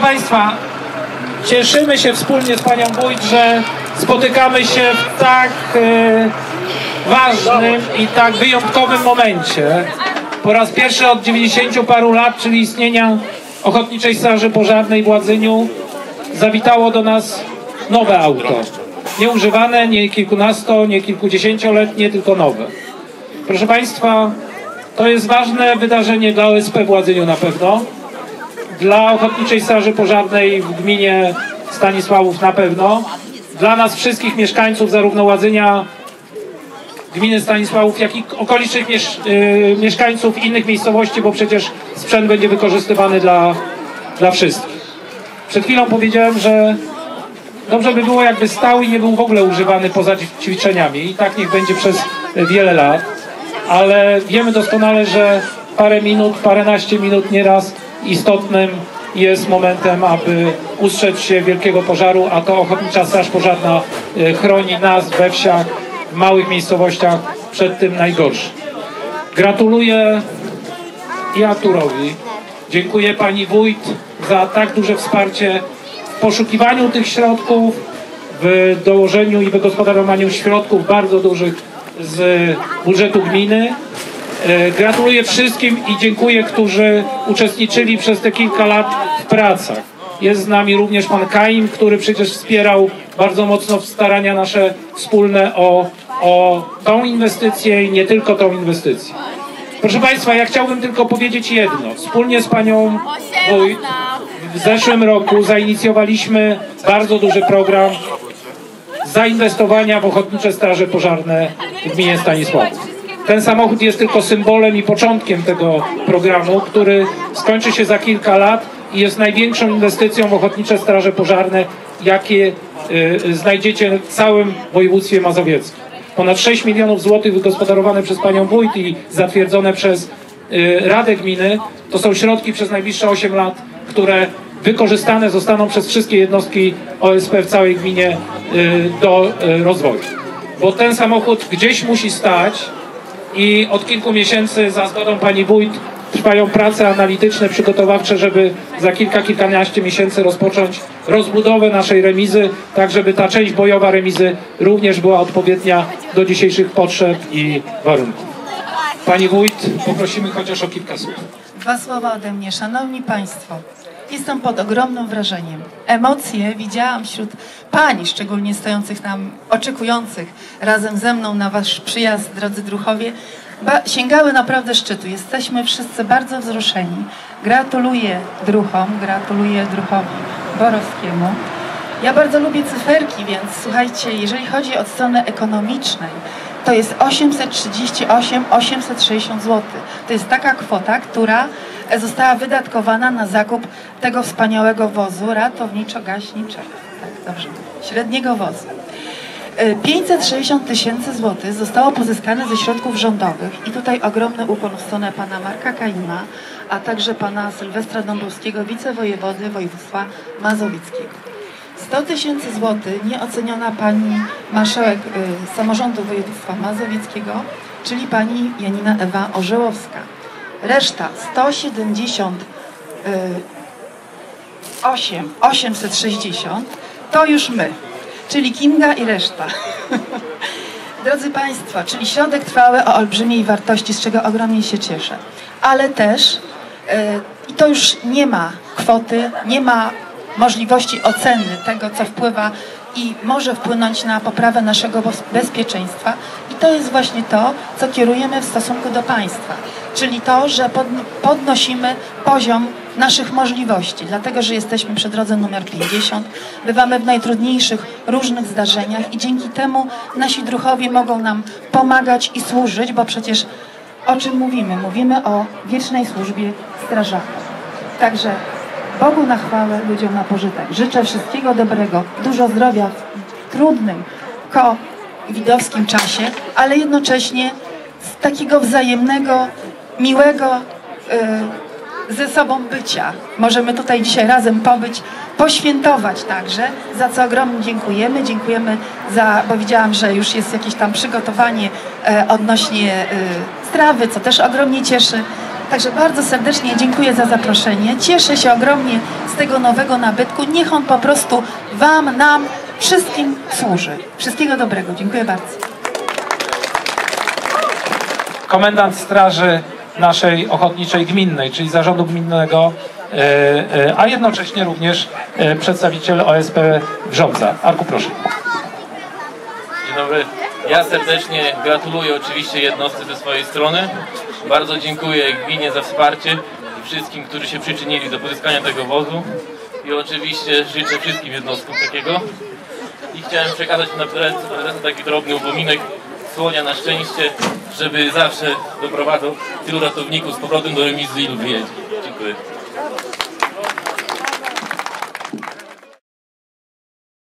Państwa, cieszymy się wspólnie z Panią Wójt, że spotykamy się w tak ważnym i tak wyjątkowym momencie. Po raz pierwszy od 90 paru lat, czyli istnienia Ochotniczej Straży Pożarnej w Ładzyniu, zawitało do nas nowe auto. Nieużywane, nie kilkunasto, nie kilkudziesięcioletnie, tylko nowe. Proszę Państwa, to jest ważne wydarzenie dla OSP w Ładzyniu na pewno. Dla Ochotniczej Straży Pożarnej w gminie Stanisławów na pewno. Dla nas wszystkich mieszkańców zarówno Ładzynia, gminy Stanisławów, jak i okolicznych mieszkańców innych miejscowości, bo przecież sprzęt będzie wykorzystywany dla wszystkich. Przed chwilą powiedziałem, że dobrze by było, jakby stał i nie był w ogóle używany poza ćwiczeniami. I tak niech będzie przez wiele lat. Ale wiemy doskonale, że parę minut, paręnaście minut nieraz istotnym jest momentem, aby ustrzec się wielkiego pożaru, a to Ochotnicza Straż Pożarna chroni nas we wsiach, w małych miejscowościach przed tym najgorszym. Gratuluję i Arturowi. Dziękuję Pani Wójt za tak duże wsparcie w poszukiwaniu tych środków, w dołożeniu i wygospodarowaniu środków bardzo dużych z budżetu gminy. Gratuluję wszystkim i dziękuję, którzy uczestniczyli przez te kilka lat w pracach. Jest z nami również Pan Kaim, który przecież wspierał bardzo mocno starania nasze wspólne o tą inwestycję i nie tylko tą inwestycję. Proszę Państwa, ja chciałbym tylko powiedzieć jedno. Wspólnie z Panią Wójt w zeszłym roku zainicjowaliśmy bardzo duży program zainwestowania w Ochotnicze Straże Pożarne w gminie Stanisławów. Ten samochód jest tylko symbolem i początkiem tego programu, który skończy się za kilka lat i jest największą inwestycją w Ochotnicze Straże Pożarne, jakie znajdziecie w całym województwie mazowieckim. Ponad 6 milionów złotych wygospodarowane przez Panią Wójt i zatwierdzone przez Radę Gminy to są środki przez najbliższe 8 lat, które wykorzystane zostaną przez wszystkie jednostki OSP w całej gminie do rozwoju. Bo ten samochód gdzieś musi stać i od kilku miesięcy za zgodą Pani Wójt trwają prace analityczne, przygotowawcze, żeby za kilkanaście miesięcy rozpocząć rozbudowę naszej remizy, tak żeby ta część bojowa remizy również była odpowiednia do dzisiejszych potrzeb i warunków. Pani Wójt, poprosimy chociaż o kilka słów. Dwa słowa ode mnie. Szanowni Państwo, jestem pod ogromnym wrażeniem. Emocje widziałam wśród pań, szczególnie stojących tam, oczekujących razem ze mną na Wasz przyjazd, drodzy druhowie, sięgały naprawdę szczytu. Jesteśmy wszyscy bardzo wzruszeni. Gratuluję druchom, gratuluję druhowi Borowskiemu. Ja bardzo lubię cyferki, więc słuchajcie, jeżeli chodzi o stronę ekonomicznej, to jest 838 860 zł. To jest taka kwota, która została wydatkowana na zakup tego wspaniałego wozu ratowniczo-gaśniczego. Tak, dobrze. Średniego wozu. 560 000 złotych zostało pozyskane ze środków rządowych i tutaj ogromny ukłon w stronę pana Marka Kaima, a także pana Sylwestra Dąbrowskiego, wicewojewody województwa mazowieckiego. 100 000 złotych nieoceniona pani marszałek samorządu województwa mazowieckiego, czyli pani Janina Ewa Orzełowska. Reszta 178 860 to już my, czyli Kinga i reszta. Drodzy Państwo, czyli środek trwały o olbrzymiej wartości, z czego ogromnie się cieszę. Ale też, i to już nie ma kwoty, nie ma możliwości oceny tego, co wpływa i może wpłynąć na poprawę naszego bezpieczeństwa. I to jest właśnie to, co kierujemy w stosunku do państwa. Czyli to, że podnosimy poziom naszych możliwości, dlatego że jesteśmy przy drodze numer 50, bywamy w najtrudniejszych różnych zdarzeniach i dzięki temu nasi druhowie mogą nam pomagać i służyć, bo przecież o czym mówimy? Mówimy o wiecznej służbie strażaków. Także Bogu na chwałę, ludziom na pożytek. Życzę wszystkiego dobrego, dużo zdrowia w trudnym, covidowskim czasie, ale jednocześnie z takiego wzajemnego, miłego ze sobą bycia. Możemy tutaj dzisiaj razem pobyć, poświętować także, za co ogromnie dziękujemy. Dziękujemy bo widziałam, że już jest jakieś tam przygotowanie odnośnie strawy, co też ogromnie cieszy. Także bardzo serdecznie dziękuję za zaproszenie. Cieszę się ogromnie z tego nowego nabytku. Niech on po prostu Wam, nam, wszystkim służy. Wszystkiego dobrego. Dziękuję bardzo. Komendant Straży naszej Ochotniczej Gminnej, czyli Zarządu Gminnego, a jednocześnie również przedstawiciel OSP Wrząca. Arku, proszę. Dzień dobry. Ja serdecznie gratuluję oczywiście jednostce ze swojej strony. Bardzo dziękuję gminie za wsparcie i wszystkim, którzy się przyczynili do pozyskania tego wozu. I oczywiście życzę wszystkim jednostkom takiego. I chciałem przekazać na taki drobny upominek słonia na szczęście, żeby zawsze doprowadzał tylu ratowników z powrotem do remizy, ilu wyjedzie. Dziękuję.